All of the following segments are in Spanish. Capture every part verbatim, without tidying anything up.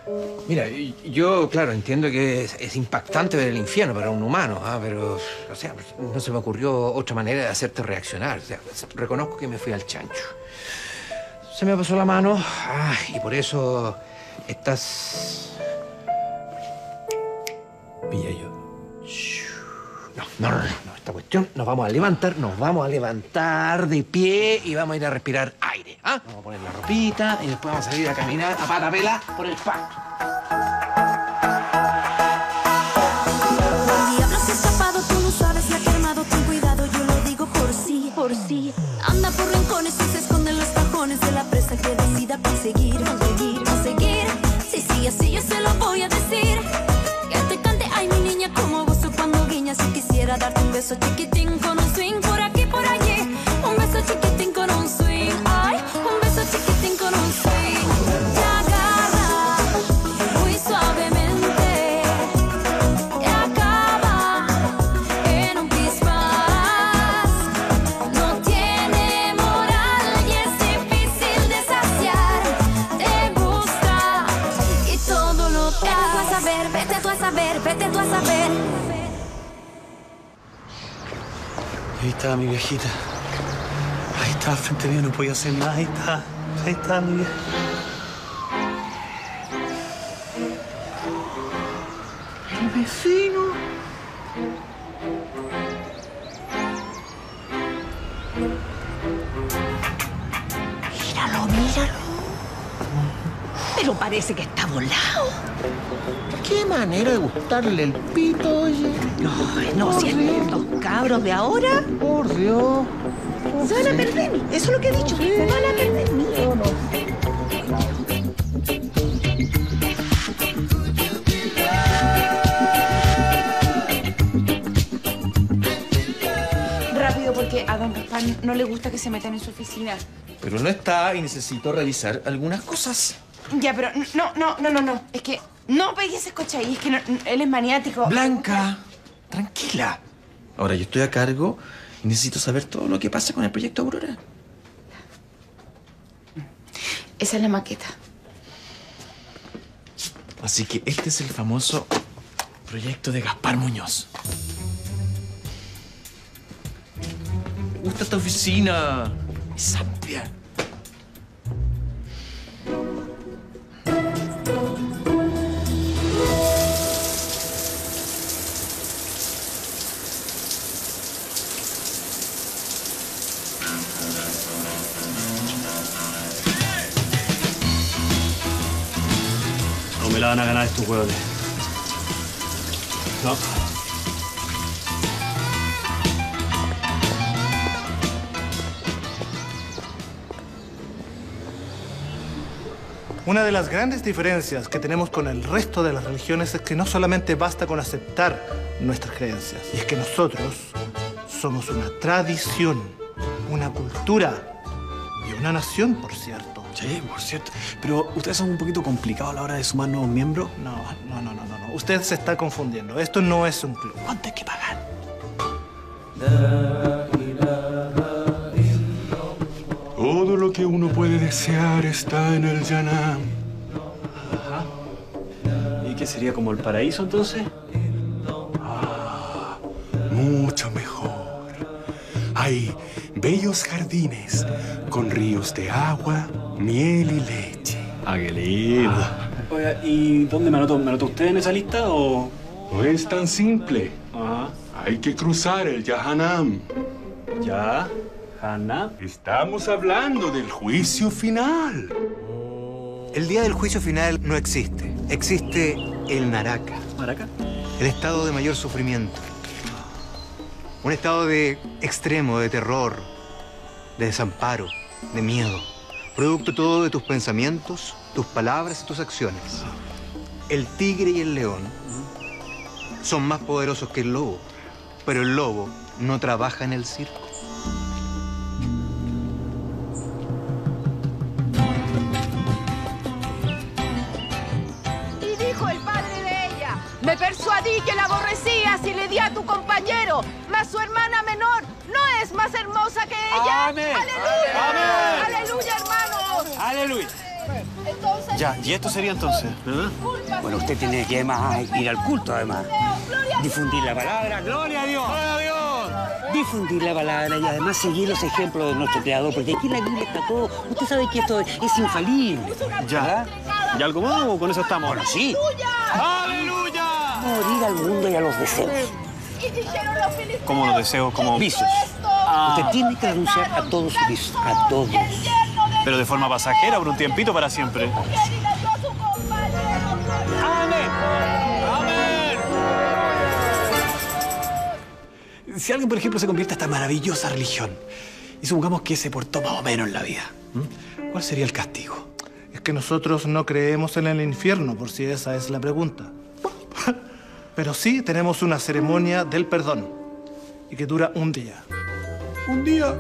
Mira, yo, claro, entiendo que es, es impactante ver el infierno para un humano, ¿ah? Pero, o sea, no se me ocurrió otra manera de hacerte reaccionar. O sea, reconozco que me fui al chancho. Se me pasó la mano, ah, y por eso estás... Pilla yo. No, no, no, no, esta cuestión nos vamos a levantar, nos vamos a levantar de pie y vamos a ir a respirar aire, ¿ah? Vamos a poner la ropita y después vamos a salir a caminar a pata pela por el pasto. El diablo se ha escapado, tú no sabes la que ha armado, ten cuidado, yo lo digo por sí, por sí. Anda por rincones y se esconde en los cajones de la presa que decida conseguir, conseguir, conseguir. Sí, sí, así yo se lo voy a decir. Que te cante, ay, mi niña, como gozo cuando guiñas. Si quisiera darte un beso chiquitín con un swing por aquí, por allí. Un beso chiquitín con un swing, ay, un beso chiquitín con un swing. Te agarra muy suavemente, te acaba en un pis más. No tiene moral y es difícil de saciar. Te gusta y todo lo da. Vete tú a saber, vete tú a saber, vete tú a saber. Ahí está mi viejita. Ahí está, al frente mío, no podía hacer nada. Ahí está, ahí está mi vieja. El vecino. Míralo, míralo. Pero parece que está volado. Qué manera de gustarle el pito, oye. Ay, no, si estos cabros de ahora Por Dios. se van a perder. Eso es lo que he dicho. Se van a perder. Rápido, porque a don Gaspar no le gusta que se metan en su oficina. Pero no está y necesito revisar algunas cosas. Ya, pero no, no, no, no, no. Es que no pegues ese coche ahí. Es que no- él es maniático. Blanca, tranquila. Ahora yo estoy a cargo y necesito saber todo lo que pasa con el proyecto Aurora. Esa es la maqueta. Así que este es el famoso proyecto de Gaspar Muñoz. Me gusta esta oficina. Es amplia. No me la van a ganar estos hueones. No. Una de las grandes diferencias que tenemos con el resto de las religiones es que no solamente basta con aceptar nuestras creencias, y es que nosotros somos una tradición, una cultura y una nación, por cierto. Sí, por cierto. Pero ustedes son un poquito complicados a la hora de sumar nuevos miembros. No, no, no, no, no, no. Usted se está confundiendo. Esto no es un club. ¿Cuánto hay que pagar? Todo lo que uno puede desear está en el Yanam. ¿Y qué sería como el paraíso entonces? Mucho mejor. Hay bellos jardines con ríos de agua, miel y leche. Ah, qué lindo. Oiga, ¿y dónde me anotó? ¿Me anotó usted en esa lista o...? No es tan simple. Ajá. Hay que cruzar el Yahanam. Ya. Hanna. Estamos hablando del juicio final. El día del juicio final no existe. Existe el Naraka, ¿Maraca? el estado de mayor sufrimiento. Un estado de extremo, de terror, de desamparo, de miedo. Producto todo de tus pensamientos, tus palabras y tus acciones. El tigre y el león son más poderosos que el lobo, pero el lobo no trabaja en el circo. Y dijo el padre de ella: me persuadí que la aborrecías y le di a tu compañero, mas su hermana menor no es más hermosa que ella. ¡Amén! ¡Aleluya! ¡Amén! ¡Aleluya, hermanos! ¡Aleluya! Entonces, Ya, ¿y esto sería entonces? ¿Verdad? Bueno, usted tiene que además ir al culto, además. Difundir la palabra. ¡Gloria a Dios! ¡Gloria a Dios! Difundir la palabra y además seguir los ejemplos de nuestro Creador, porque aquí en la Biblia está todo. Usted sabe que esto es infalible. Ya. ¿Verdad? ¿Y algo más o con eso estamos? Bueno, sí. ¡Aleluya! Morir al mundo y a los deseos. ¿Cómo los deseos? Como Vicios. Ah. Usted tiene que renunciar a todos sus vicios, a todos. Pero de forma pasajera, por un tiempito, para siempre. ¡Amén! ¡Amén! Si alguien, por ejemplo, se convierte a esta maravillosa religión y supongamos que se portó más o menos en la vida, ¿m? ¿Cuál sería el castigo? Es que nosotros no creemos en el infierno, por si esa es la pregunta. Pero sí tenemos una ceremonia del perdón y que dura un día. Un día.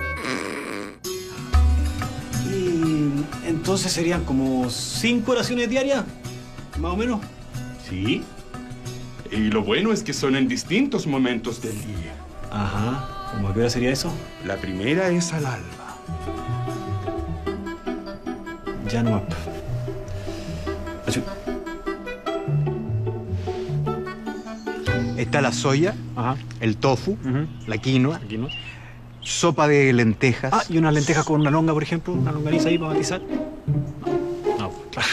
Y entonces serían como cinco oraciones diarias, más o menos. Sí. Y lo bueno es que son en distintos momentos del día. Ajá. ¿Cómo a qué hora sería eso? La primera es al alba. Ya no. Está la soya, Ajá. el tofu, Ujú. la quinoa, Aquí no. sopa de lentejas. Ah, y unas lentejas con una longa, por ejemplo, una longaniza ahí para matizar. No, no, claro.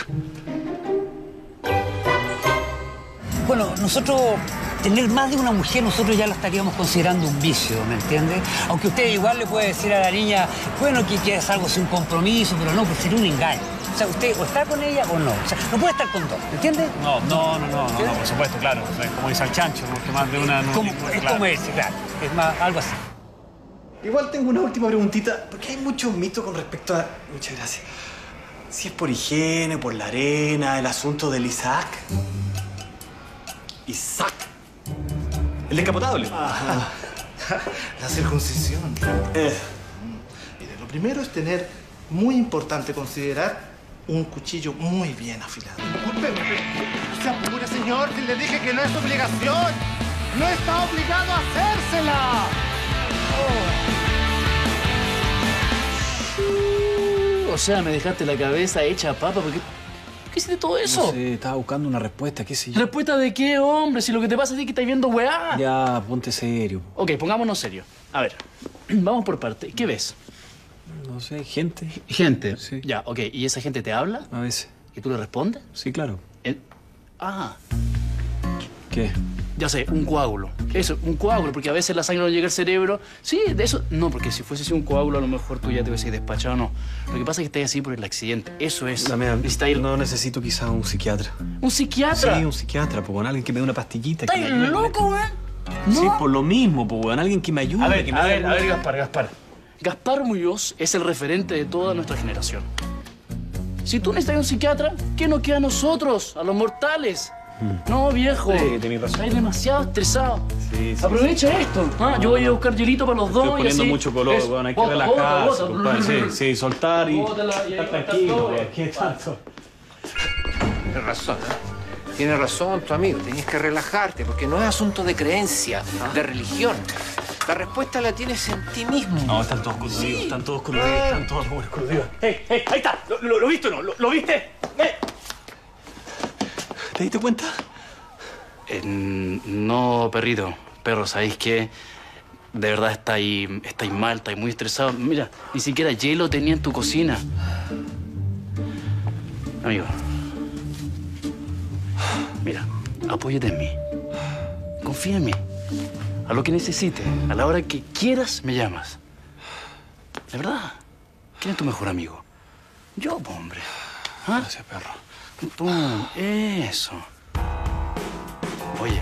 Bueno, nosotros, tener más de una mujer, nosotros ya lo estaríamos considerando un vicio, ¿me entiende? Aunque usted igual le puede decir a la niña, bueno, que, que es algo sin compromiso, pero no, pues sería un engaño. O sea, usted o está con ella o no. O sea, no puede estar con dos, ¿me entiende? No, no, no, no, no, no, por supuesto, claro. O sea, como dice al chancho, ¿no? Que más de una... No, Como, ninguna, es claro. como ese, claro. Es más, algo así. Igual tengo una última preguntita, porque hay muchos mitos con respecto a... Muchas gracias. Si es por higiene, por la arena, el asunto del Isaac. Isaac. El descapotable. Ajá. La circuncisión. Eh. Mire, lo primero es tener, muy importante considerar, un cuchillo muy bien afilado. Discúlpeme, no se apure, señor, que le dije que no es obligación. No está obligado a hacérsela. O sea, me dejaste la cabeza hecha a papa porque... ¿Qué hiciste todo eso? No sé, estaba buscando una respuesta, qué sé yo. ¿Respuesta de qué, hombre? Si lo que te pasa es que estás viendo weá. Ya, ponte serio. Ok, pongámonos serio. A ver, vamos por parte. ¿Qué ves? No sé, gente. Gente. Sí. Ya, ok. ¿Y esa gente te habla? A veces. ¿Y tú le respondes? Sí, claro. El- Ah, ¿Qué? ya sé, un coágulo. Eso, un coágulo, porque a veces la sangre no llega al cerebro. Sí, de eso... No, porque si fuese así un coágulo, a lo mejor tú ya te hubieses despachado, no. Lo que pasa es que estás así por el accidente. Eso es. Dame, Necesitas ir... no necesito quizá un psiquiatra. ¿Un psiquiatra? Sí, un psiquiatra, pues, con alguien que me dé una pastillita. que ¿Estás me ayude con loco, weón? esto. Sí, por lo mismo, pues, con alguien que me ayude. A ver, que me a dé ver, alguna- a ver, Gaspar, Gaspar. Gaspar Muñoz es el referente de toda nuestra generación. Si tú necesitas un psiquiatra, ¿qué nos queda a nosotros, a los mortales? No, viejo. Sí, tenés razón. Estás demasiado estresado. Sí, sí, Aprovecha esto. Ah, yo voy a buscar hielito para los dos. Estoy y poniendo así. mucho color, Eso. weón. Hay que Bota, relajarse, bota, bota. compadre. Sí, sí, soltar y Bótala y ahí estar está tranquilo, todo. weón. ¿Qué tanto? Tienes razón, ¿eh? Tienes razón, tu amigo. Tenías que relajarte, porque no es asunto de creencia, de religión. La respuesta la tienes en ti mismo. No, están todos coludidos, están todos coludidos, están todos coludidos. ¡Hey, hey! ¡Ahí está! ¿Lo, lo, lo viste o no? ¿Lo, lo viste? ¡Eh! ¿Te diste cuenta? Eh, no, perrito. Perro, ¿sabéis qué? De verdad estáis, estáis mal, estáis muy estresado. Mira, ni siquiera hielo tenía en tu cocina. Amigo. Mira, apóyate en mí. Confía en mí. A lo que necesites, a la hora que quieras, me llamas. De verdad. ¿Quién es tu mejor amigo? Yo, po, hombre. ¿Ah? Gracias, perro. Tú, eso. Oye.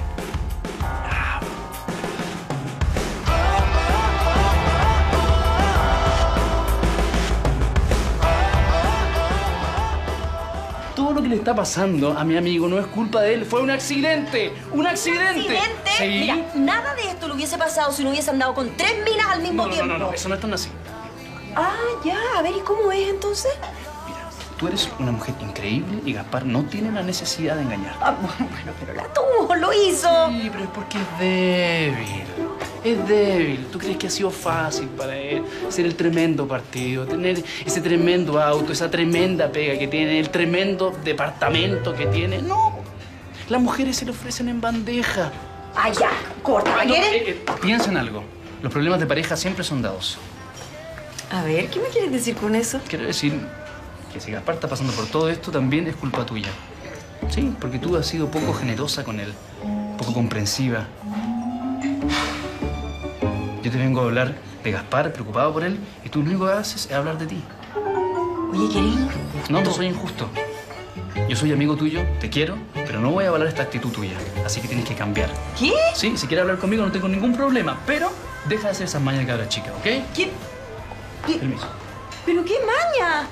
Todo lo que le está pasando a mi amigo no es culpa de él. Fue un accidente. ¡Un accidente! ¿Accidente? Sí. Mira, nada de esto le hubiese pasado si no hubiese andado con tres minas al mismo No, no, tiempo. no, no, eso no es tan así. Ah, ya. A ver, ¿y cómo es entonces? Tú eres una mujer increíble y Gaspar no tiene la necesidad de engañarte. Ah, bueno, pero la tuvo, lo hizo. Sí, pero es porque es débil. Es débil. ¿Tú crees que ha sido fácil para él ser el tremendo partido, tener ese tremendo auto, esa tremenda pega que tiene, el tremendo departamento que tiene? No. Las mujeres se le ofrecen en bandeja. ¡Ay, ya! ¡Corta! No, ¿Quieres? eh, eh, piensa en algo. Los problemas de pareja siempre son dados. A ver, ¿qué me quieres decir con eso? Quiero decir que si Gaspar está pasando por todo esto, también es culpa tuya. Sí, porque tú has sido poco generosa con él, poco comprensiva. Yo te vengo a hablar de Gaspar, preocupado por él, y tú lo único que haces es hablar de ti. Oye, ¿querés injusto? No, no soy injusto. Yo soy amigo tuyo, te quiero, pero no voy a avalar esta actitud tuya. Así que tienes que cambiar. ¿Qué? Sí, si quieres hablar conmigo no tengo ningún problema, pero deja de hacer esas mañas de cabra chica, ¿ok? ¿Qué? ¿Qué? Permiso. ¿Pero qué maña?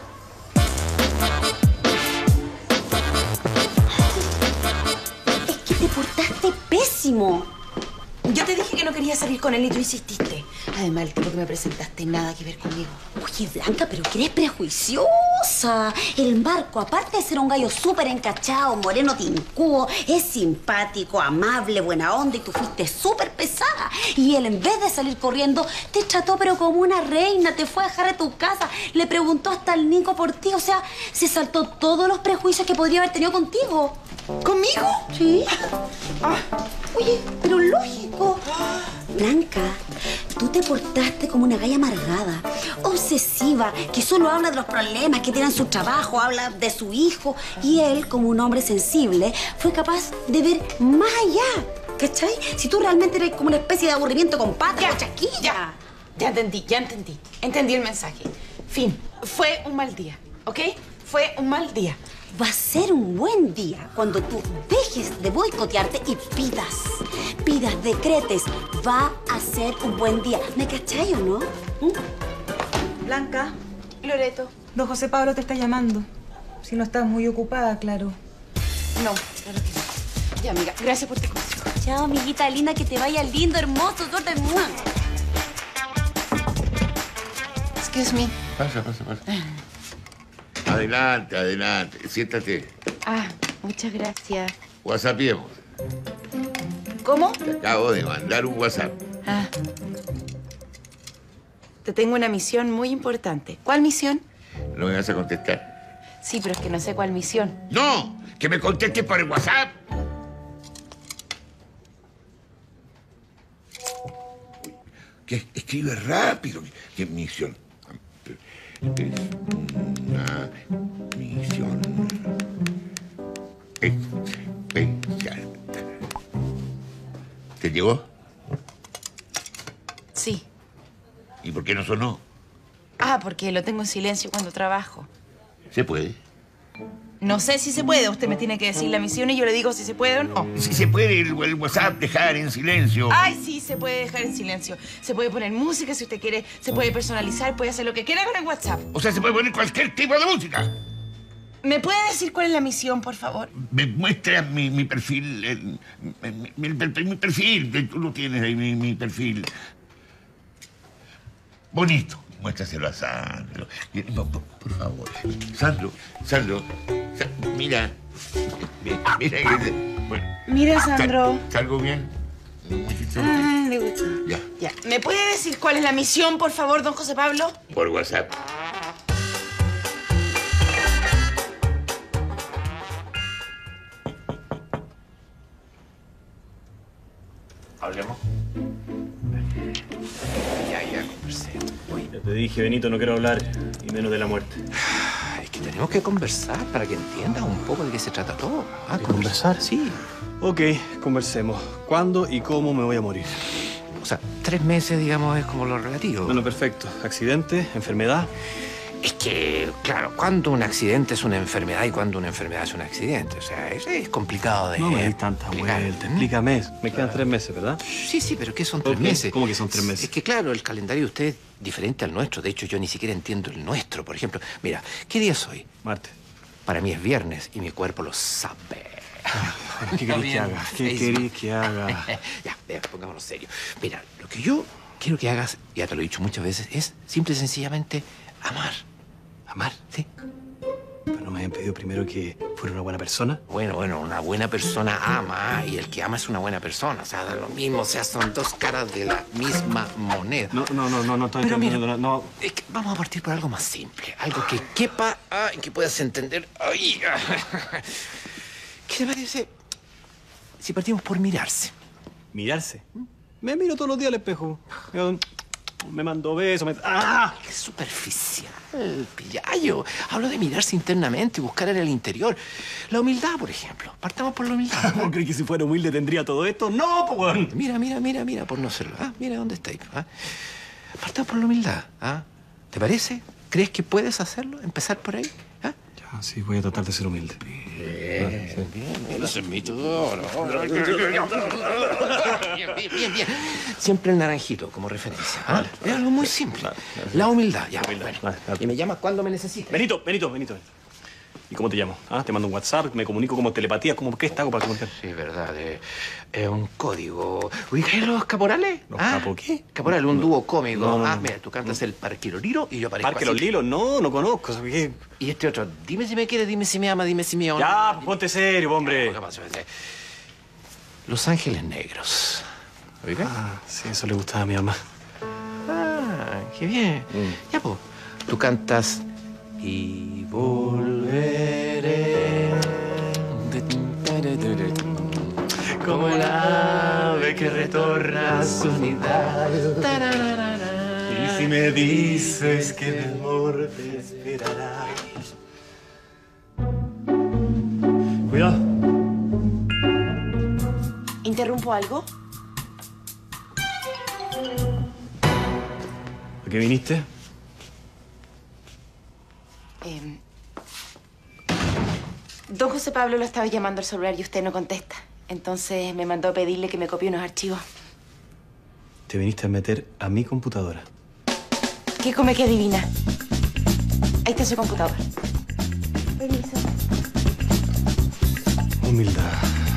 Es que te portaste pésimo. Yo te dije que no quería salir con él y tú insististe. Además, el tipo que me presentaste nada que ver conmigo. Oye, Blanca, pero que eres prejuiciosa. El Marco, aparte de ser un gallo súper encachado, moreno tincudo, es simpático, amable, buena onda y tú fuiste súper pesada. Y él, en vez de salir corriendo, te trató pero como una reina, te fue a dejar a tu casa, le preguntó hasta al Nico por ti. O sea, se saltó todos los prejuicios que podría haber tenido contigo. ¿Conmigo? Sí. Ah, oye, pero lógico. Blanca, tú te portaste como una galla amargada, obsesiva, que solo habla de los problemas que tiene en su trabajo, habla de su hijo. Y él, como un hombre sensible, fue capaz de ver más allá. ¿Cachai? Si tú realmente eres como una especie de aburrimiento con patas o chasquilla. Ya, ya entendí, ya entendí. Entendí el mensaje. Fin, fue un mal día, ¿ok? Fue un mal día. Va a ser un buen día cuando tú dejes de boicotearte y pidas. Pidas, decretes. Va a ser un buen día. ¿Me cachai o no? ¿Mm? Blanca. Loreto. Don José Pablo te está llamando. Si no estás muy ocupada, claro. No, claro que no. Ya, amiga, gracias por tu consejo. Chao, amiguita linda, que te vaya lindo, hermoso, suerte. Excuse me. Pasa, pasa, pasa. Adelante, adelante. Siéntate. Ah, muchas gracias. WhatsAppiemos. ¿Cómo? Te acabo de mandar un WhatsApp. Ah. Te tengo una misión muy importante. ¿Cuál misión? ¿No me vas a contestar? Sí, pero es que no sé cuál misión. ¡No! ¡Que me contestes por el WhatsApp! Que escribe rápido. ¿Qué misión? Una misión especial. ¿Te llegó? Sí. ¿Y por qué no sonó? Ah, porque lo tengo en silencio cuando trabajo. ¿Se puede? No sé si se puede. Usted me tiene que decir la misión y yo le digo si se puede o no. Si se puede el, el WhatsApp dejar en silencio. Ay, sí, se puede dejar en silencio. Se puede poner música si usted quiere. Se puede personalizar, puede hacer lo que quiera con el WhatsApp. O sea, se puede poner cualquier tipo de música. ¿Me puede decir cuál es la misión, por favor? Me muestras mi, mi perfil. El, mi, mi, mi, mi perfil. Tú lo tienes ahí, mi, mi perfil. Bonito. Muéstraselo a Sandro. Por, por favor. Sandro, Sandro. Sa mira. Mira que... Bueno, mira, Sandro. ¿Sal, ¿Salgo bien? Ah, le gusta. Ya. Ya. ¿Me puede decir cuál es la misión, por favor, don José Pablo? Por WhatsApp. Hablemos. Ya, ya conversé. Ya te dije, Benito, no quiero hablar, y menos de la muerte. Es que tenemos que conversar para que entiendas un poco de qué se trata todo. ¿Ah, conversar? Sí. Ok, conversemos. ¿Cuándo y cómo me voy a morir? O sea, tres meses, digamos, es como lo relativo. Bueno, perfecto. ¿Accidente? ¿Enfermedad? Es que, claro, cuando un accidente es una enfermedad y cuando una enfermedad es un accidente. O sea, es, es complicado de... No me des tantas vueltas. Explícame. Me quedan tres meses, ¿verdad? Sí, sí, pero ¿qué son tres Okay. meses? ¿Cómo que son tres meses? Es que, claro, el calendario de usted es diferente al nuestro. De hecho, yo ni siquiera entiendo el nuestro. Por ejemplo, mira, ¿qué día es hoy? Martes. Para mí es viernes y mi cuerpo lo sabe. ¿Qué querés que haga? ¿Qué querés que haga? Ya, ya, pongámonos serios. Mira, lo que yo quiero que hagas, ya te lo he dicho muchas veces, es simple y sencillamente amar. Amar, ¿sí? Pero no me habían pedido primero que ¿Fuera una buena persona? Bueno, bueno, una buena persona ama y el que ama es una buena persona. O sea, da lo mismo, o sea, son dos caras de la misma moneda. No, no, no, no, no estoy Pero mira, entendiendo, no. es que vamos a partir por algo más simple, algo que quepa ah, y que puedas entender. Ay, ah. ¿Qué te parece si partimos por mirarse? ¿Mirarse? Me miro todos los días al espejo. Me mando besos, me... ¡Ah! ¡Qué superficial, pillayo! Hablo de mirarse internamente y buscar en el interior. La humildad, por ejemplo. Partamos por la humildad. ¿Vos crees que si fuera humilde tendría todo esto? ¡No, po, weón! Mira, mira, mira, mira, por no serlo. ¿Ah? Mira dónde estáis. ¿Ah? Partamos por la humildad. ¿Ah? ¿Te parece? ¿Crees que puedes hacerlo? ¿Empezar por ahí? ¿Ah? Ya, sí, voy a tratar de ser humilde. Bien, sí. bien. Ese es mi todo. Bien, bien, bien, bien. Siempre el naranjito como referencia. ¿Ah? Es algo muy simple. La humildad. Ya, bueno. Y me llamas cuando me necesites. Benito, Benito, Benito. ¿Y cómo te llamo? ¿Ah? Te mando un WhatsApp, me comunico como telepatía. ¿Cómo qué está hago para comunicar? Sí, verdad. Es eh, un código. ¿Ubicáis los caporales? ¿Los ¿Ah? capo qué? Caporal, un dúo cómico. No, no, ah, no. mira, tú cantas el Parque Los Lilos y yo aparezco ¿Parque así. Los Lilos? No, no conozco. ¿Sabes qué? Y este otro, dime si me quiere, dime si me ama, dime si me ama. Ya, pues ponte serio, hombre. ¿Qué pasa? Los Ángeles Negros. ¿Ubicáis? Ah, sí, eso le gustaba a mi mamá. Ah, qué bien. Mm. Ya, pues, tú cantas y volveré como el ave que retorna a su nidad. Y si me dices que mi amor te esperará. Cuidado. ¿Interrumpo algo? ¿A qué viniste? Eh, don José Pablo lo estaba llamando al celular y usted no contesta. Entonces me mandó a pedirle que me copie unos archivos. Te viniste a meter a mi computadora. ¿Qué come que adivina? Ahí está su computador. Permiso. Humildad.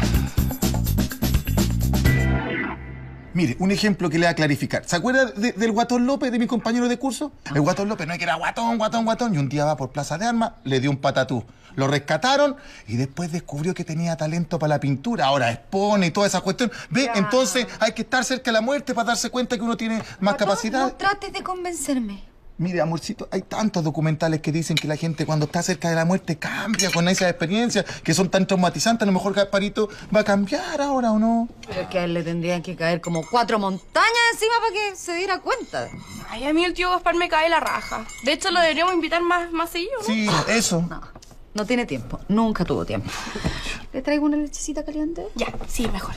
Mire, un ejemplo que le va a clarificar. ¿Se acuerda de, del Guatón López, de mi compañero de curso? El Guatón López no es que era guatón, guatón, guatón. Y un día va por Plaza de Armas, le dio un patatú. Lo rescataron y después descubrió que tenía talento para la pintura. Ahora expone y toda esa cuestión. ¿Ve? Ya. Entonces hay que estar cerca de la muerte para darse cuenta que uno tiene más capacidad. No trates de convencerme. Mire, amorcito, hay tantos documentales que dicen que la gente cuando está cerca de la muerte cambia con esas experiencias que son tan traumatizantes. A lo mejor Gasparito va a cambiar ahora, ¿o no? Pero es que a él le tendrían que caer como cuatro montañas encima para que se diera cuenta. Ay, a mí el tío Gaspar me cae la raja. De hecho, lo deberíamos invitar más, más seguido, ¿no? Sí, eso. No, no tiene tiempo. Nunca tuvo tiempo. ¿Le traigo una lechecita caliente? Ya, sí, mejor.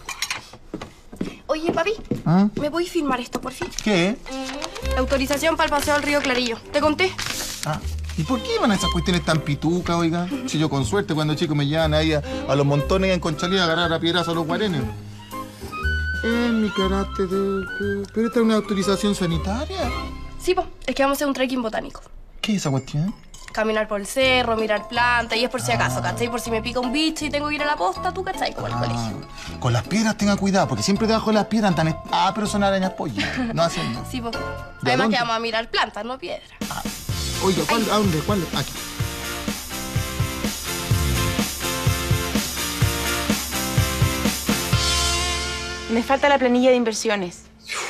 Oye, papi, ¿Ah? ¿me voy a firmar esto, por fin? ¿Qué? La autorización para el paseo al río Clarillo. ¿Te conté? Ah, ¿y por qué iban a esas cuestiones tan pitucas, oiga? Si yo con suerte cuando chicos me llevan ahí a, a los montones en Conchalí a agarrar a piedras a los guarenes. En mi carácter de... ¿Pero esta es una autorización sanitaria? Sí, po, es que vamos a hacer un trekking botánico. ¿Qué es esa cuestión? Caminar por el cerro, mirar plantas, y es por si acaso, ¿cachai? Por si me pica un bicho y tengo que ir a la posta, tú, ¿cachai? Como al colegio. Con las piedras tenga cuidado, porque siempre debajo de las piedras andan... est- Ah, pero son arañas pollas. No hacen nada. Sí, po. ¿De Además dónde? que vamos a mirar plantas, no piedras. Oiga, ¿cuál, ¿a dónde? ¿Cuál? Aquí. Me falta la planilla de inversiones.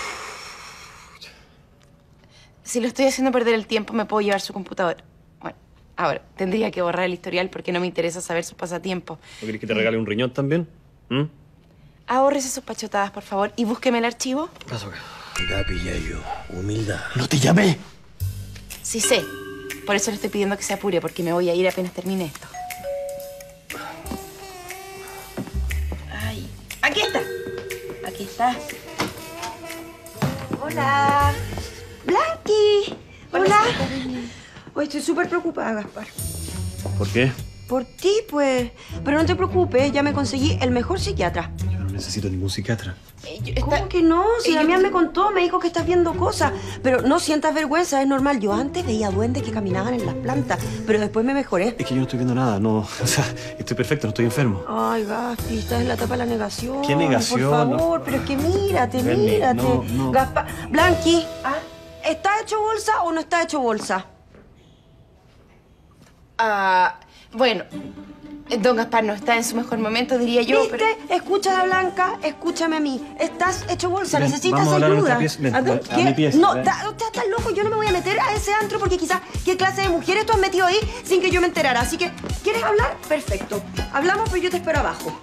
Si lo estoy haciendo perder el tiempo, me puedo llevar su computador. Bueno, ahora, tendría que borrar el historial porque no me interesa saber sus pasatiempos. ¿No querés que te regale un riñón también? ¿Mm? Ahórrese sus pachotadas, por favor, y búsqueme el archivo. ¿Qué pasó acá? Ya, Pillayo, humildad. ¡No te llamé! Sí sé. Por eso le estoy pidiendo que se apure, porque me voy a ir apenas termine esto. Ay, aquí está. Aquí está. Hola. Blanqui. Hola. Hoy estoy súper preocupada, Gaspar. ¿Por qué? Por ti, pues. Pero no te preocupes, ya me conseguí el mejor psiquiatra. Yo no necesito ningún psiquiatra. ¿Cómo que no? Si Damián me contó, me dijo que estás viendo cosas. Pero no sientas vergüenza, es normal. Yo antes veía duendes que caminaban en las plantas, pero después me mejoré. Es que yo no estoy viendo nada, no. O sea, estoy perfecto, no estoy enfermo. Ay, Gaspi, estás en la etapa de la negación. ¿Qué negación? Por favor, pero es que mírate, Bernie, mírate. no, no. Gaspar, Blanqui, ¿estás hecho bolsa o no estás hecho bolsa? Ah, bueno, don Gaspar no está en su mejor momento, diría yo, ¿Viste? pero... Escucha a Blanca, escúchame a mí. Estás hecho bolsa, Ven, necesitas vamos a hablar a ayuda. nuestra pieza. Ven, ¿A dónde? a- a mi pieza, No, ven. ta- ta- estás loco, yo no me voy a meter a ese antro porque quizás qué clase de mujeres tú has metido ahí sin que yo me enterara. Así que, ¿quieres hablar? Perfecto. Hablamos, pero yo te espero abajo.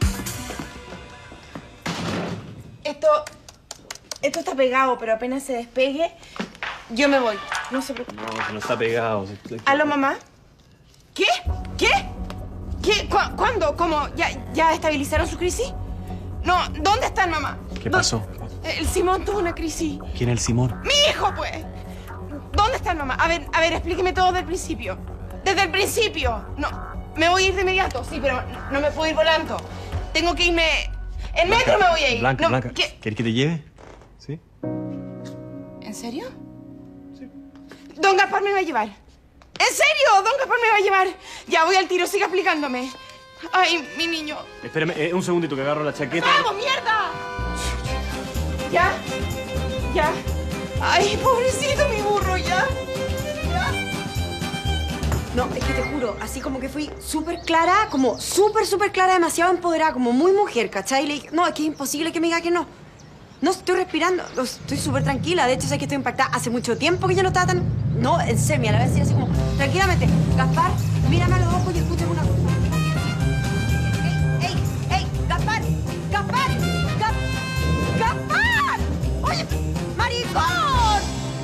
Esto... Esto está pegado, pero apenas se despegue, yo me voy. No se preocupe. No, no está pegado. ¿Aló, mamá? ¿Qué? ¿Qué? ¿Qué? ¿Cu- ¿Cuándo? ¿Cómo? ¿Ya, ¿Ya estabilizaron su crisis? No, ¿dónde están, mamá? ¿Qué ¿Dó- pasó? El Simón tuvo una crisis. ¿Quién es el Simón? ¡Mi hijo, pues! ¿Dónde están, mamá? A ver, a ver, explíqueme todo desde el principio. ¡Desde el principio! No, me voy a ir de inmediato, sí, pero no me puedo ir volando. Tengo que irme... En metro me voy a ir. Blanca, No, Blanca. ¿qué? ¿Quieres que te lleve? ¿Sí? ¿En serio? Sí. Don Gaspar me va a llevar. ¿En serio? Don Gaspar me va a llevar. Ya voy al tiro, siga explicándome. Ay, mi niño. Espérame, eh, un segundito que agarro la chaqueta. ¡Vamos, mierda! ¿Ya? ¿Ya? Ay, pobrecito mi burro, ¿ya? ¿Ya? No, es que te juro, así como que fui súper clara, como súper, súper clara, demasiado empoderada, como muy mujer, ¿cachai? Y le dije, no, es que es imposible que me diga que no. No, estoy respirando, no, estoy súper tranquila. De hecho, sé que estoy impactada. Hace mucho tiempo que yo no estaba tan... No, en serio, a la vez sí, así como... Tranquilamente. Gaspar, mírame a los ojos y escúchame una cosa. ¡Ey, ey, ey! ¡Gaspar! ¡Gaspar! ¡Gap- ¡Gaspar! ¡Oye, maricón!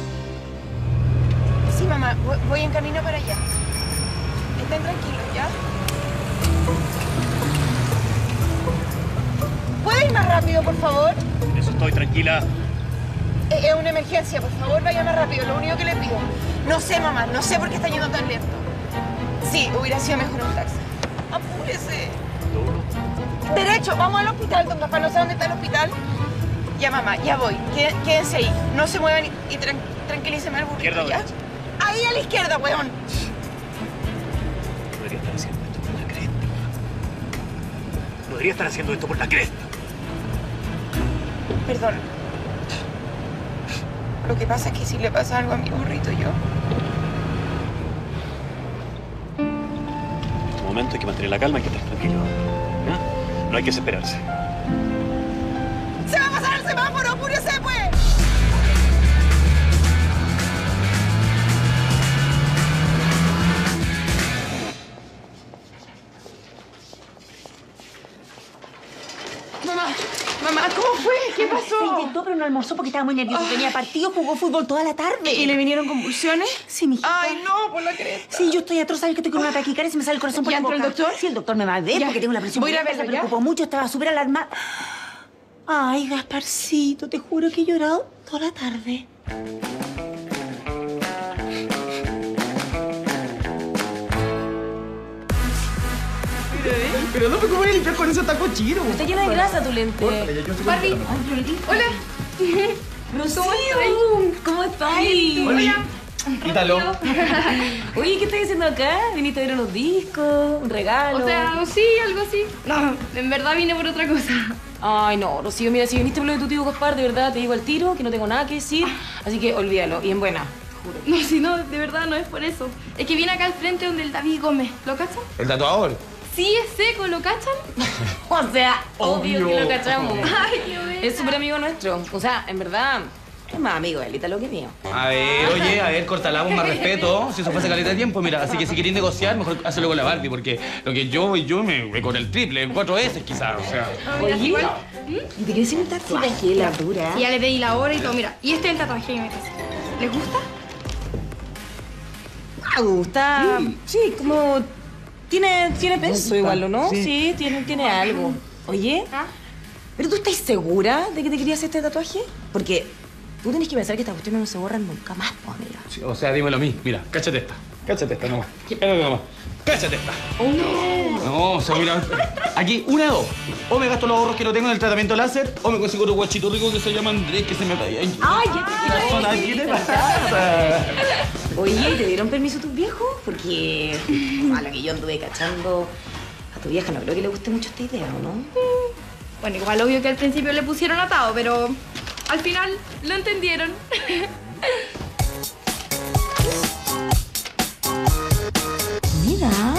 Sí, mamá, voy, voy en camino para allá. Estén tranquilos, ¿ya? ¿Puede ir más rápido, por favor? Eso estoy, tranquila. Es es una emergencia, por favor, vaya más rápido, lo único que le pido. No sé, mamá, no sé por qué está yendo tan lento. Sí, hubiera sido mejor un taxi. Apúrese. Derecho, vamos al hospital, don Gaspar, no sé dónde está el hospital. Ya, mamá, ya voy. Qué- Quédense ahí, no se muevan y, y tran- tranquilíceme al burrito, ¿Izquierda o ¿ya? derecha? Ahí a la izquierda, weón. Podría estar haciendo esto por la cresta. Podría estar haciendo esto por la cresta. Perdón. Lo que pasa es que si le pasa algo a mi burrito, yo... En este momento hay que mantener la calma, hay que estar tranquilo. ¿Ya? No hay que desesperarse. ¡Se va a pasar el semáforo! ¡Apúrese, pues! Mamá, mamá, ¿cómo fue? ¿Qué pasó? Se intentó, pero no almorzó porque estaba muy nervioso. Tenía partido, jugó fútbol toda la tarde. ¿Y le vinieron convulsiones? Sí, mijita. Ay, no, por la cresta. Sí, yo estoy atroz, sabes que estoy con una taquicardia y se me sale el corazón por ¿Ya la entró boca. el doctor? Sí, el doctor me va a ver Ya. porque tengo la presión Voy a ir a muy alta, verlo, se ¿ya? preocupó mucho, estaba súper alarmada. Ay, Gasparcito, te juro que he llorado toda la tarde. Pero no me cómo voy a limpiar con ese taco chino. Está llena de grasa tu lente. Barbie. Hola. Rocío, ¿cómo estás? Hola. Quítalo. Oye, ¿qué estás haciendo acá? ¿Viniste a ver unos discos? ¿Un regalo? O sea, sí, algo así. No, en verdad vine por otra cosa. Ay, no, Rocío, mira, si viniste por lo de tu tío Gaspar, de verdad te digo al tiro que no tengo nada que decir. Así que olvídalo. Y en buena. No, si no, de verdad no es por eso. Es que viene acá al frente donde el David Gómez. ¿Lo cachan? El tatuador. Sí, es seco, ¿lo cachan? O sea, obvio, Obvio. que lo cachamos. Ay, qué buena. Es súper amigo nuestro. O sea, en verdad, es más amigo de él, Ítalo que mío. A ver, oye, a ver, cortalamos más respeto. Si eso fuese caleta de tiempo, mira. Así que si queréis negociar, mejor hazlo con la Barbie, porque lo que yo y yo me me con el triple, cuatro veces quizás, o sea. Oye, igual. ¿y te quieres decir un tatuaje? La dura. Sí, ya le di la hora y todo. Mira, y este es el tatuaje que me hice. ¿Les gusta? Me gusta. Sí, como. Tiene, tiene peso igual, ¿o no? Sí. Sí, tiene, tiene algo. Oye, ¿Ah? ¿pero tú estás segura de que te querías hacer este tatuaje? Porque tú tenés que pensar que estas cuestiones no se borran nunca más, pues, amiga. Sí, o sea, dímelo a mí. Mira, cáchate esta. Cáchate esta nomás. Cáchate nomás. Cáchate esta. ¡Oh, no! No, o sea, mira, aquí una de dos. O me gasto los ahorros que no tengo en el tratamiento láser, o me consigo otro guachito rico que se llama Andrés, que se me... ¡Ay, ¡Ay, ya te ¿Qué te pasa? Oye, ¿te dieron permiso tus viejos? Porque a la que yo anduve cachando a tu vieja no creo que le guste mucho esta idea, ¿o no? Bueno, igual obvio que al principio le pusieron atado, pero al final lo entendieron. Mira,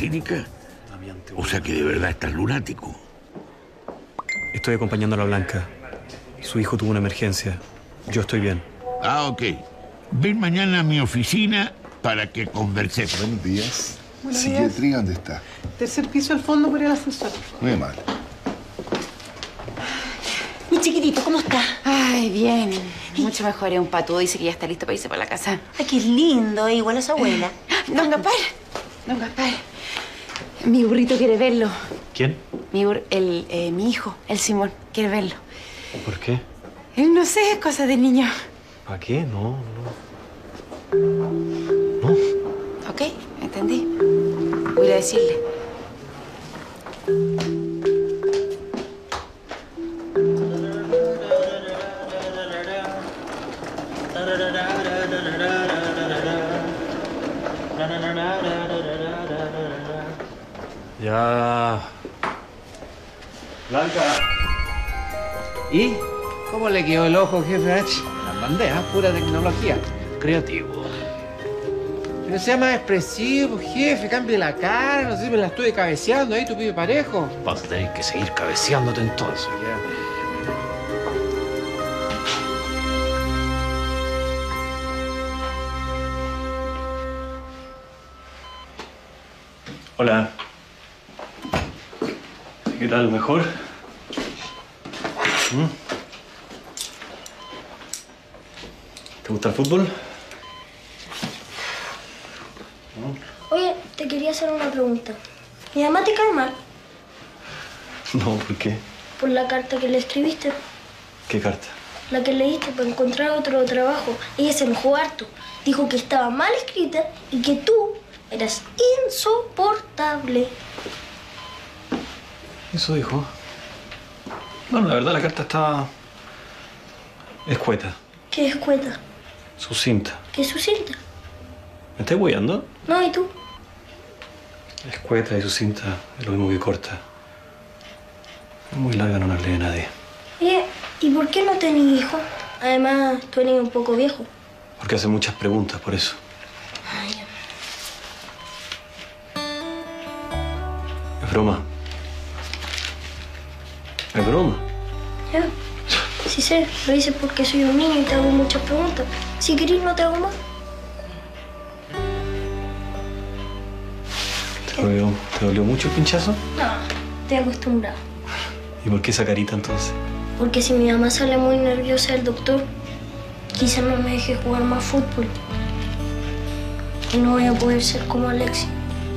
clínica? O sea que de verdad estás lunático. Estoy acompañando a la Blanca. Su hijo tuvo una emergencia. Yo estoy bien. Ah, ok. Ven mañana a mi oficina para que conversemos. Buenos días. Buenos Psiquiatría, ¿dónde está? Tercer piso al fondo por el ascensor. Muy mal. Mi chiquitito, ¿cómo está? Ay, bien. Mucho mejor. Es un patudo. Dice que ya está listo para irse para la casa. Ay, qué lindo. Igual a su abuela. Don Gaspar. Don Gaspar. Mi burrito quiere verlo. ¿Quién? Mi, bur- el, eh, mi hijo, el Simón, quiere verlo. ¿Por qué? Eh, No sé, es cosa de niño. ¿Para qué? No, no. Ok, entendí. Voy a ir a decirle. Ya. Blanca. ¿Y cómo le quedó el ojo, jefe H? Las bandejas, pura tecnología. Creativo. Pero sea más expresivo, jefe. Cambie la cara. No sé si me la estuve cabeceando ahí, tu pibe parejo. Vas a tener que seguir cabeceándote entonces. Hola. ¿Qué tal? ¿Mejor? ¿Mm? ¿Te gusta el fútbol? Oye, te quería hacer una pregunta. ¿Mi mamá te cae mal No, ¿por qué? por la carta que le escribiste? ¿Qué carta? La que leíste para encontrar otro trabajo. Ella se enojó harto. Dijo que estaba mal escrita y que tú eras insoportable. Eso dijo. Bueno, la verdad la carta está escueta, ¿Qué escueta? sucinta. ¿Qué es su cinta? ¿Me estás hueando? No, ¿y tú? Escueta y sucinta es lo mismo que corta. Es muy larga, no la lee nadie. Oye, ¿y por qué no tenés hijos? Además, tú eres un poco viejo. Porque hace muchas preguntas, por eso. Ay, ya. Es broma. Es broma. Ya. Sí sé, lo hice porque soy un niño y te hago muchas preguntas. Si querés, no te hago más. ¿Te dolió, ¿Te dolió mucho el pinchazo? No, estoy acostumbrado. ¿Y por qué esa carita entonces? Porque si mi mamá sale muy nerviosa del doctor, quizá no me deje jugar más fútbol. Y no voy a poder ser como Alexi.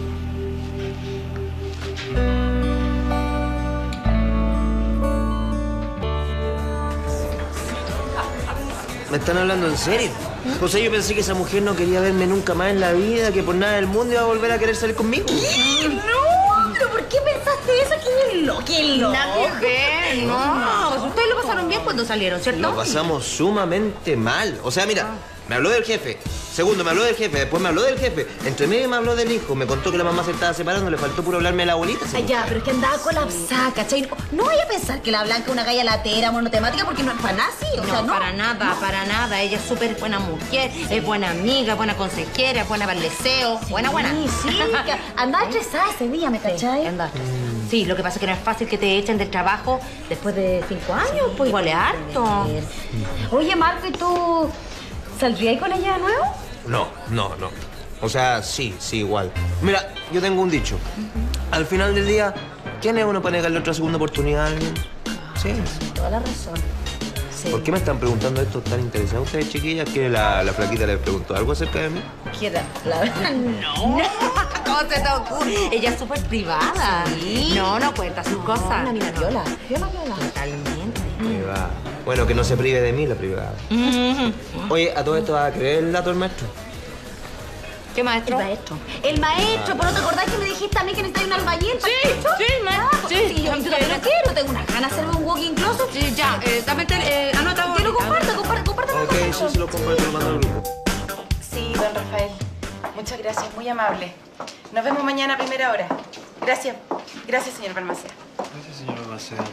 ¿Me están hablando en serio? O sea, yo pensé que esa mujer no quería verme nunca más en la vida, que por nada del mundo iba a volver a querer salir conmigo. No, pero ¿por qué pensaste eso? ¿Qué loco? ¿Qué loco? Nada que ver, no. Ustedes lo pasaron bien cuando salieron, ¿cierto? Lo pasamos sumamente mal. O sea, mira, me habló del jefe. Segundo, me habló del jefe. Después me habló del jefe. Entre medio me habló del hijo. Me contó que la mamá se estaba separando. Le faltó puro hablarme de la abuelita. Ay, ya, pero es que andaba colapsada, ¿cachai? No vaya a pensar que la Blanca es una galla latera, monotemática, porque no es para nada así, o no, sea, no. para nada, para nada. Ella es súper buena mujer, es buena amiga, buena consejera, buena para el deseo. Buena, buena. Sí, sí, que andaba estresada ese día, ¿me cachai? Sí, andaba estresada. Sí, lo que pasa es que no es fácil que te echen del trabajo después de cinco años, pues igual es harto. Oye, Marco, ¿y tú saldrías con ella de nuevo? No, no, no. O sea, sí, sí, igual. Mira, yo tengo un dicho. Al final del día, ¿quién es uno para negarle otra segunda oportunidad a alguien? Sí. Toda la razón. Sí. ¿Por qué me están preguntando esto tan interesante ustedes, chiquillas? ¿Que la, la flaquita les preguntó algo acerca de mí? Quiera, la verdad. No. ¿Cómo se te ocurre? Ella es súper privada. Sí. No, no cuenta sus cosas. Una mina viola. Viola, viola. Totalmente. Privada. Bueno, que no se prive de mí la privada. Oye, ¿a todo esto va a creer el dato del maestro? ¿Qué maestro? El maestro. El maestro, ¿pero no te acordás que me dijiste a mí que necesitas un albañil? Sí, sí, maestro. Sí, sí, yo, yo también lo quiero. Tengo unas ganas de hacerme un walking closet. Sí, ya, eh, dame el eh, anota. Yo lo comparto, comparto, comparto. Ok, sí, se lo comparto, lo mando al grupo. Sí, don Rafael. Muchas gracias, muy amable. Nos vemos mañana a primera hora. Gracias. Gracias, señor Balmaceda. Gracias, señor Balmaceda.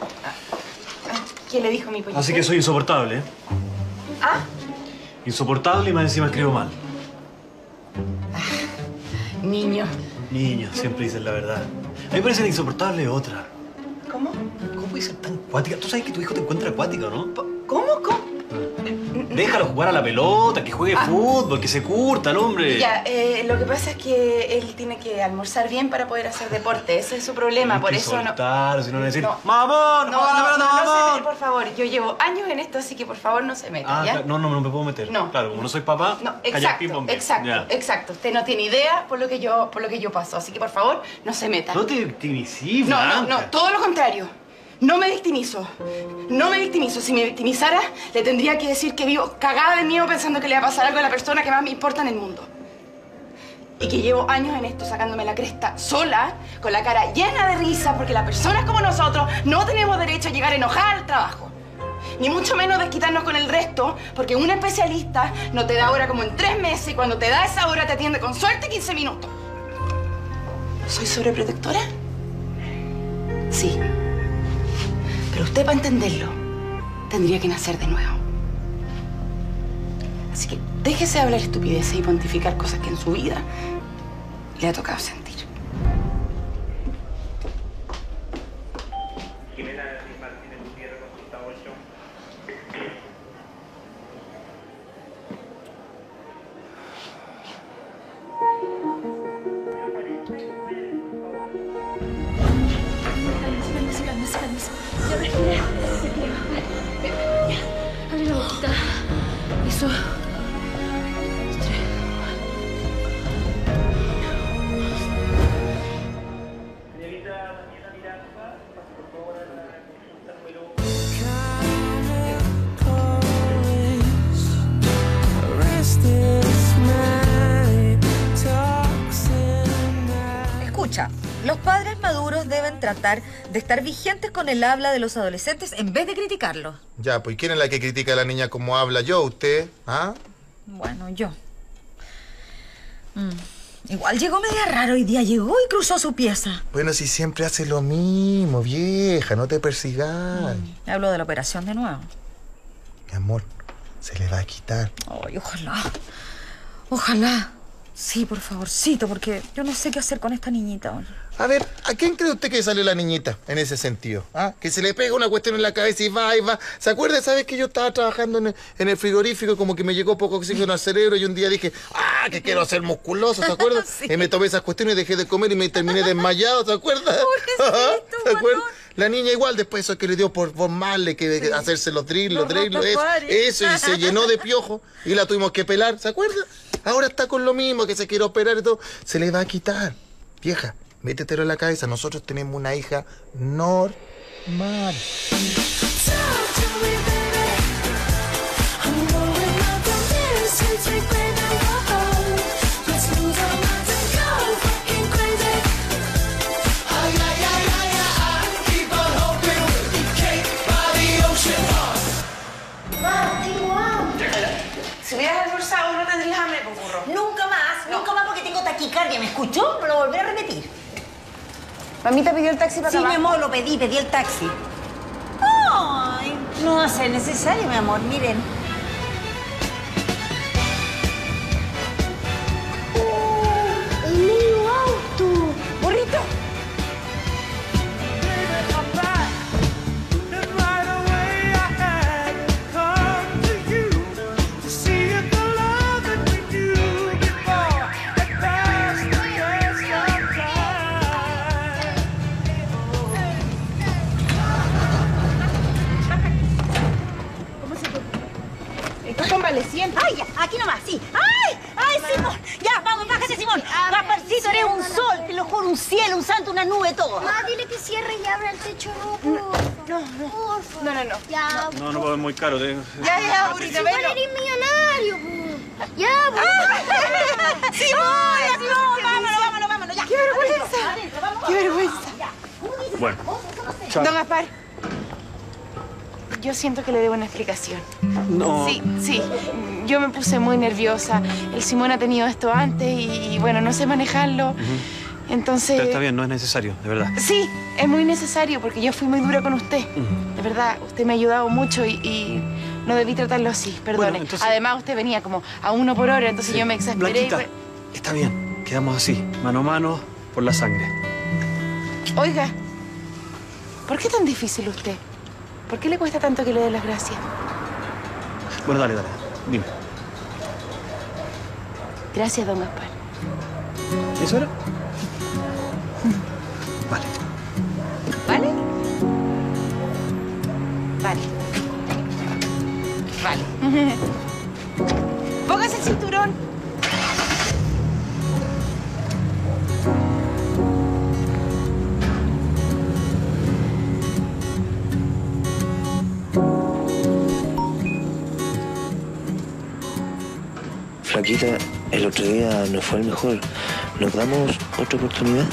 ¿Qué le dijo mi pollito? Así que soy insoportable, ¿eh? ¿Ah? Insoportable y más encima escribo mal. Niño, Niños, siempre dicen la verdad. A mí me parece insoportable otra. ¿Cómo? ¿Cómo puede ser tan cuática? Tú sabes que tu hijo te encuentra acuático, ¿no? ¿Cómo? ¿Cómo? Déjalo jugar a la pelota, que juegue Ah. fútbol, que se curta el hombre. Ya, eh, lo que pasa es que él tiene que almorzar bien para poder hacer deporte. Ese es su problema, por Hay que eso no... soltar, si no le decir, No. ¡Mamón! No, ¡Mamón, no, no, no, no se mamón! mete, por favor. Yo llevo años en esto, así que por favor no se meta, Ah, ¿ya? claro, no, no, no me puedo meter. No. Claro, como no soy papá, No, calla, exacto, pim, pam, pim. exacto, Ya. exacto. Usted no tiene idea por lo que yo, por lo que yo paso, así que por favor no se meta. No te victimices, No, no, Blanca. no, todo lo contrario. No me victimizo. No me victimizo. Si me victimizara, le tendría que decir que vivo cagada de miedo pensando que le va a pasar algo a la persona que más me importa en el mundo. Y que llevo años en esto sacándome la cresta sola, con la cara llena de risa, porque las personas como nosotros no tenemos derecho a llegar enojada al trabajo. Ni mucho menos desquitarnos con el resto, porque un especialista no te da hora como en tres meses y cuando te da esa hora te atiende con suerte quince minutos. ¿Soy sobreprotectora? Sí. Pero usted, para entenderlo, tendría que nacer de nuevo. Así que déjese de hablar estupideces y pontificar cosas que en su vida le ha tocado sentir. Cálmese, cálmese, cálmese. Ya respira. Ya. Abre la boquita. Eso. Escucha, los padres maduros deben tratar de estar vigentes con el habla de los adolescentes en vez de criticarlos. Ya, pues ¿quién es la que critica a la niña como habla? ¿Yo, usted? ¿Ah? Bueno, yo. Mm. Igual llegó media raro hoy día. Llegó y cruzó su pieza. Bueno, si siempre hace lo mismo, vieja, no te persigas. Mm. Hablo de la operación de nuevo. Mi amor, se le va a quitar. Ay, ojalá. Ojalá. Sí, por favorcito, porque yo no sé qué hacer con esta niñita. Oye. A ver, ¿a quién cree usted que sale la niñita en ese sentido? ¿Ah? Que se le pega una cuestión en la cabeza y va y va. ¿Se acuerda? ¿Sabes que yo estaba trabajando en el, en el frigorífico, como que me llegó poco oxígeno al cerebro y un día dije, ¡ah, que quiero ser musculoso! ¿Se acuerda? Sí. Y me tomé esas cuestiones y dejé de comer y me terminé desmayado, ¿se acuerda? ¿Se acuerda? La niña igual, después eso que le dio por, por mal, que sí. hacerse los drills, los drills, eso, eso, y se llenó de piojo y la tuvimos que pelar, ¿se acuerda? Ahora está con lo mismo, que se quiere operar y todo. Se le va a quitar. Vieja, métetelo en la cabeza. Nosotros tenemos una hija normal. Si hubieras almorzado, no tendrías hambre, pues, burro. Nunca más, no. nunca más porque tengo taquicardia. ¿Me escuchó? No lo volveré a repetir. Mamita pidió el taxi para Sí, acá. mi amor, lo pedí, pedí el taxi. Ay, no va a ser necesario, mi amor, miren. ¡Oh! ¡El medio auto! ¡Burrito! Convaleciente. ¡Ay, ya! Aquí nomás, sí. ¡Ay! ¡Ay, Simón! Ya, vamos, bájate, Simón. Gasparcito, eres un sol, te lo juro, un cielo, un santo, una nube, todo. Mamá, dile que cierre y abra el techo rojo. No, no. Porfa. No, no, no. Ya. No, no, no, es muy caro. Te... Ya, ya, burrito, Si velo. eres millonario, po. Ya, ¡Ah! ¡Simón! No, vámonos, vámonos, vámonos, ya. ¡Qué vergüenza! ¡Qué vergüenza! Bueno, chao. Don Gaspar, yo siento que le debo una explicación. No. Sí, sí. Yo me puse muy nerviosa. El Simón ha tenido esto antes y, bueno, no sé manejarlo. Uh-huh. Entonces... Pero está bien, no es necesario, de verdad. Sí, es muy necesario porque yo fui muy dura con usted. Uh-huh. De verdad, usted me ha ayudado mucho y, y no debí tratarlo así, perdone. Bueno, entonces... Además, usted venía como a uno por hora, entonces sí. yo me exasperé. Blanquita, y... está bien, quedamos así, mano a mano, Por la sangre. Oiga, ¿por qué tan difícil usted? ¿Por qué le cuesta tanto que le dé las gracias? Bueno, dale, dale. Dime. Gracias, don Gaspar. ¿Eso era? ¿Vale? Vale. Vale. Póngase el cinturón. Flaquita, el otro día no fue el mejor. ¿Nos damos otra oportunidad?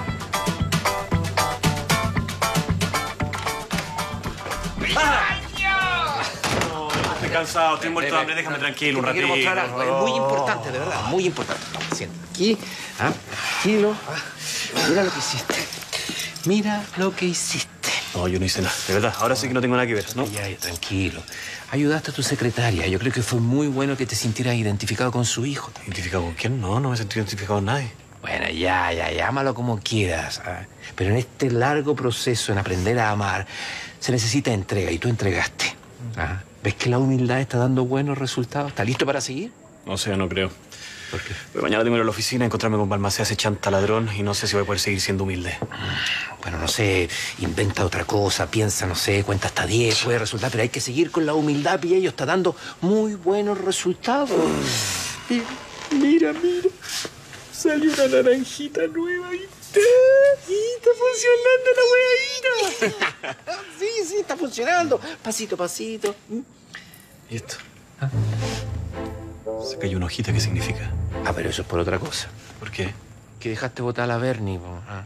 Estoy cansado, estoy muerto de hambre, déjame tranquilo un Te quiero ratito. mostrar algo, es muy importante, de verdad, muy importante. Sienta aquí, ah, tranquilo. Ah. Mira lo que hiciste. Mira lo que hiciste. No, yo no hice nada, de verdad. Ahora sí que no tengo nada que ver, ¿no? Ya, ya, tranquilo. Ayudaste a tu secretaria. Yo creo que fue muy bueno que te sintieras identificado con su hijo. ¿Identificado con quién? No, no me sentí identificado con nadie. Bueno, ya, ya, llámalo como quieras. ¿Ah? Pero en este largo proceso, en aprender a amar, se necesita entrega y tú entregaste. ¿Ah? ¿Ves que la humildad está dando buenos resultados? ¿Estás listo para seguir? No sé, no creo. ¿Por qué? Pero mañana tengo que ir a la oficina, encontrarme con Balmaceda, ese chanta ladrón, y no sé si voy a poder seguir siendo humilde. Bueno, no sé, inventa otra cosa, piensa, no sé, cuenta hasta diez, puede resultar, pero hay que seguir con la humildad y ello está dando muy buenos resultados. Y mira, mira, salió una naranjita nueva, ¿viste? Sí, está funcionando la huevita. Sí, sí, está funcionando. Pasito, pasito. ¿Y esto? ¿Ah? Se cayó una hojita, ¿qué significa? Ah, pero eso es por otra cosa. ¿Por qué? Que dejaste botar a la Bernie, po. Ah.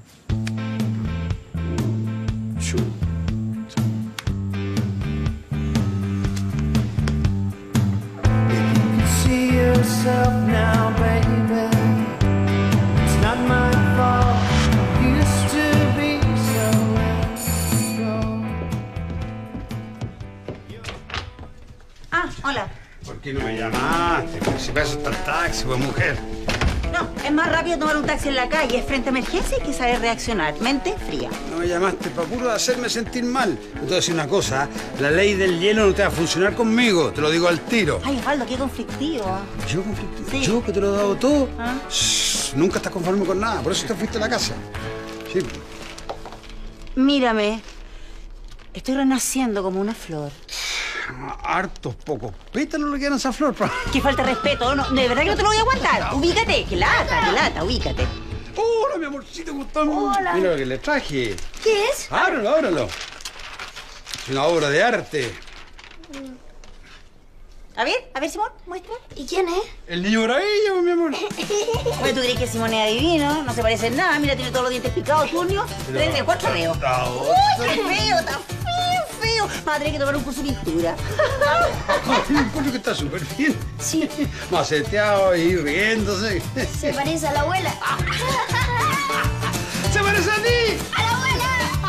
Chu. Ah, hola. ¿Por qué no me llamaste? Si vas hasta el taxi, pues, mujer. No, es más rápido tomar un taxi en la calle. Es frente a emergencia y hay que saber reaccionar. Mente fría. No me llamaste para puro hacerme sentir mal. Te voy a decir una cosa, la ley del hielo no te va a funcionar conmigo, te lo digo al tiro. Ay, Osvaldo, qué conflictivo. ¿Yo conflictivo? Sí. ¿Yo que te lo he dado todo? ¿Ah? Shh, nunca estás conforme con nada, por eso te fuiste a la casa. Sí. Mírame. Estoy renaciendo como una flor. Hartos pocos pétalos le quedan a esa flor. Qué falta de respeto. No, de verdad que no te lo voy a aguantar. Ubícate. Que lata, que lata. Ubícate. Hola, mi amorcito Gustavo. Hola. Mira lo que le traje. ¿Qué es? Ábrelo, ábrelo. Es una obra de arte. A ver, a ver, Simón, muestra. ¿Y quién es? El niño maravilla, mi amor. Bueno, ¿tú crees que Simón es adivino? No se parece en nada. Mira, tiene todos los dientes picados, turnio. Tres de cuatro feos. ¡Uy, qué feo! Está feo, feo. Va a tener que tomar un curso de pintura. Encuentro que está súper bien. Sí. Maceteado y riéndose. Se parece a la abuela. ¡Se parece a ti! ¡A la abuela!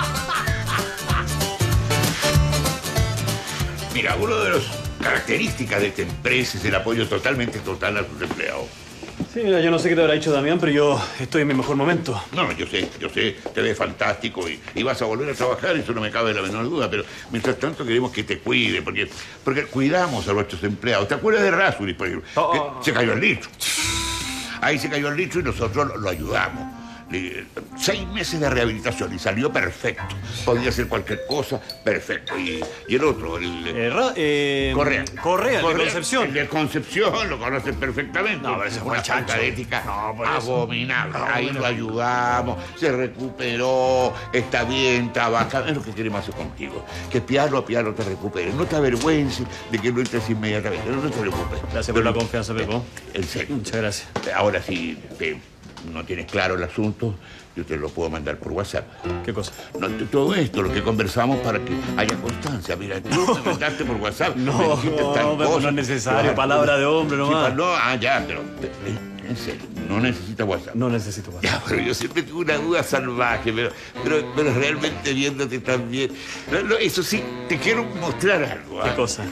Mira, uno de los características de esta empresa es el apoyo totalmente total a sus empleados. Sí, mira, yo no sé qué te habrá dicho Damián, pero yo estoy en mi mejor momento. No, no, yo sé, yo sé, te ves fantástico y, y vas a volver a trabajar, eso no me cabe la menor duda, pero mientras tanto queremos que te cuide, porque, porque cuidamos a nuestros empleados. ¿Te acuerdas de Rasuris, por ejemplo? Oh. Que se cayó el litro. Ahí se cayó el litro y nosotros lo, lo ayudamos. Le- seis meses de rehabilitación y salió perfecto. Podía hacer cualquier cosa, perfecto. Y, y el otro, el... Eh, Ra- eh, Correa. Correa, el de Concepción. El de Concepción, lo conocen perfectamente. No, pero ese es una una chancha. falta de ética No, por eso. abominable. No, Ahí bueno. lo ayudamos, se recuperó, está bien, trabaja. Es lo que queremos hacer contigo. Que piano a piano te recupere. No te avergüences de que no entres inmediatamente. No, no te preocupes. Gracias por la confianza, Pepo. En serio. Muchas gracias. Ahora sí, te- no tienes claro el asunto, yo te lo puedo mandar por WhatsApp. ¿Qué cosa? No, t- todo esto, lo que conversamos para que haya constancia. Mira, tú me mandaste por WhatsApp. No, me dijiste tal no, Pepo, cosa. no es necesario, Yo- palabra de hombre Sí, nomás. pa- no, ah, ya, pero en- en serio, no necesitas WhatsApp. No necesito WhatsApp. Ya, pero yo siempre tuve una duda salvaje, pero, pero, pero realmente viéndote tan bien. No, no, eso sí, te quiero mostrar algo. ¿Qué ¿ah? cosa?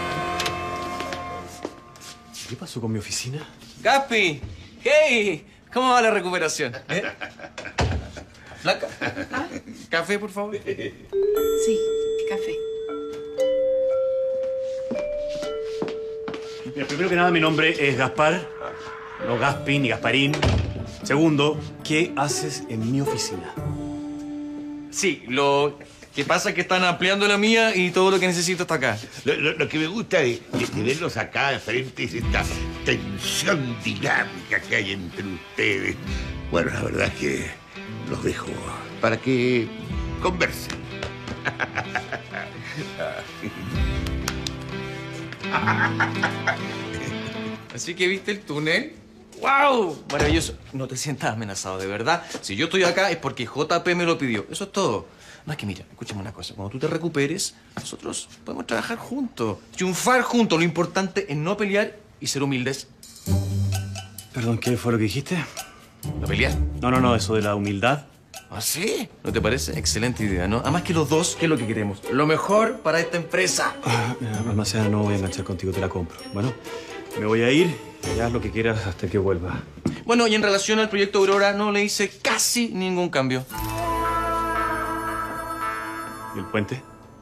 ¿Qué pasó con mi oficina? Gaspi, hey, ¿Cómo va la recuperación? ¿Eh? ¿Blanca? ¿Ah? ¿Café, por favor? Sí, café. Mira, primero que nada, mi nombre es Gaspar, no Gaspi ni Gasparín. Segundo, ¿qué haces en mi oficina? Sí, lo que pasa es que están ampliando la mía y todo lo que necesito está acá. Lo, lo- lo que me gusta de, de- de verlos acá enfrente es esta tensión dinámica que hay entre ustedes. Bueno, la verdad es que los dejo para que conversen. Así que viste el túnel. ¡Wow! Maravilloso. No te sientas amenazado, de verdad. Si yo estoy acá es porque J P me lo pidió. Eso es todo. No, es que mira, escúchame una cosa. Cuando tú te recuperes, nosotros podemos trabajar juntos. Triunfar juntos. Lo importante es no pelear y ser humildes. Perdón, ¿qué fue lo que dijiste? ¿No pelear? No, no, no, eso de la humildad. ¿Ah, sí? ¿No te parece? Excelente idea, ¿no? Además que los dos, ¿qué es lo que queremos? Lo mejor para esta empresa. Ah, mira, Almacena, no voy a enganchar contigo, te la compro. Bueno, me voy a ir y haz lo que quieras hasta que vuelva. Bueno, y en relación al proyecto Aurora, no le hice casi ningún cambio. ¿Y el puente?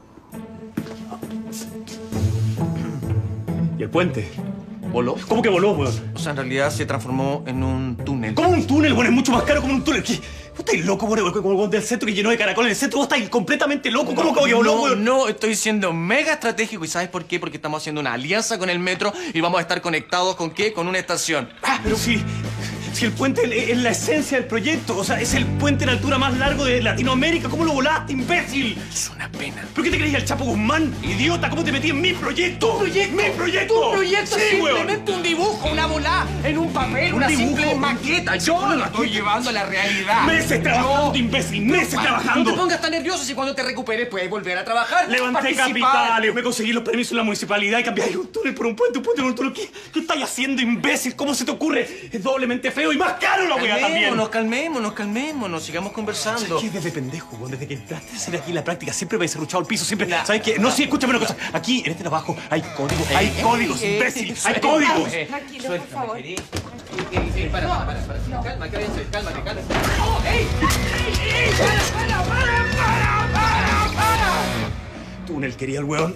¿Y el puente? ¿Voló? ¿Cómo que voló, weón? O sea, en realidad se transformó en un túnel. ¿Cómo un túnel, weón? Es mucho más caro como un túnel. ¿Qué? ¿Vos estáis loco, weón? Como el weón del centro que llenó de caracoles en el centro. Vos estáis completamente loco. ¿Cómo que voló, No, weón? no, estoy siendo mega estratégico. ¿Y sabes por qué? Porque estamos haciendo una alianza con el metro y vamos a estar conectados ¿con qué? Con una estación. Ah, pero sí. Si el puente es es la esencia del proyecto, o sea, es el puente en altura más largo de Latinoamérica. ¿Cómo lo volaste, imbécil? Es una pena. ¿Pero qué te creías, el Chapo Guzmán? ¡Idiota! ¿Cómo te metí en mi proyecto? ¿Tu proyecto? ¡Mi proyecto! Tu proyecto sí, es weón. simplemente un dibujo, una bola, en un papel, Un una dibujo. simple maqueta. Yo lo estoy llevando a la realidad. Meses trabajando, imbécil, meses No, trabajando. No te pongas tan nervioso si cuando te recuperes puedes volver a trabajar. Levanté participar. capitales, me conseguí los permisos en la municipalidad y cambié un túnel por un puente, un puente por un túnel. ¿Qué, qué estás haciendo, imbécil? ¿Cómo se te ocurre? Es doblemente feo y más caro la weá también. Calmémonos, calmémonos, calmémonos, sigamos conversando. ¿Sabes qué? Desde pendejo, weón, desde que entraste a hacer aquí la práctica, siempre me he cerruchado el piso, siempre. ¿Sabes qué? No, sí, escúchame una cosa. Aquí, en este trabajo, hay códigos, hay Eh, códigos, eh, imbécil, eh, hay eh, códigos. eh, Tranquilo, por Suéltame, favor. querido. Eh, eh, para, para, para, para. Calma, cálmate, cálmate, cálmate. ¡Oh, ey! ¡Ey, ey! ¡Para, para, para, para, para, para! Túnel, quería el weón.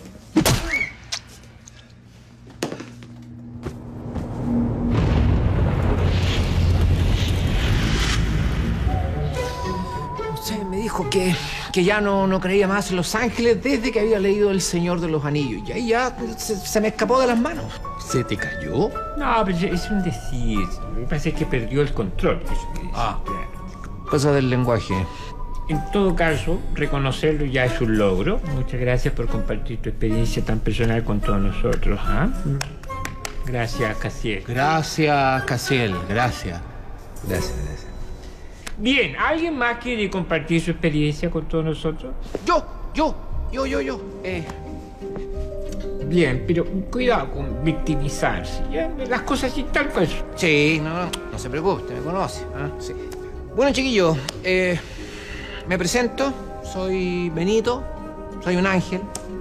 Usted me dijo que, que ya no, no creía más en Los Ángeles desde que había leído El Señor de los Anillos. Y ahí ya se, se me escapó de las manos. ¿Se te cayó? No, pero es un decir. Lo que pasa es que perdió el control. Eso que Ah, cosa del lenguaje. En todo caso, reconocerlo ya es un logro. Muchas gracias por compartir tu experiencia tan personal con todos nosotros. ¿Ah? Gracias, Casiel. Gracias, Casiel. Gracias. Gracias, gracias. Bien, ¿alguien más quiere compartir su experiencia con todos nosotros? Yo, yo, yo, yo, yo. Eh, Bien, pero cuidado con victimizarse. ¿Ya? Las cosas sí tal cual. Sí, no, no, no se preocupe, usted me conoce. ¿Ah? Sí. Bueno, chiquillos, eh, me presento. Soy Benito. Soy un ángel.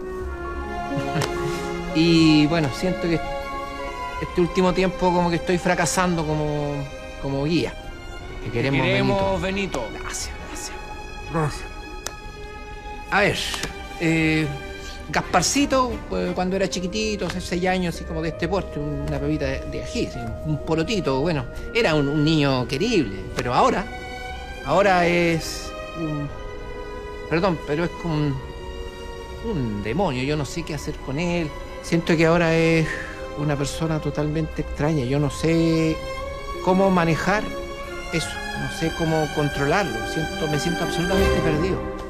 Y bueno, siento que este último tiempo como que estoy fracasando como, como guía. Que queremos, Queremos Benito. Benito. Gracias, gracias. Gracias. A ver, eh, Gasparcito, pues, cuando era chiquitito, hace seis años, así como de este porte, una pepita de, de ají, así, un porotito, bueno, era un, un niño querible, pero ahora, ahora es un, perdón, pero es como un, un demonio, yo no sé qué hacer con él, siento que ahora es una persona totalmente extraña, yo no sé cómo manejar eso, no sé cómo controlarlo, siento, me siento absolutamente perdido.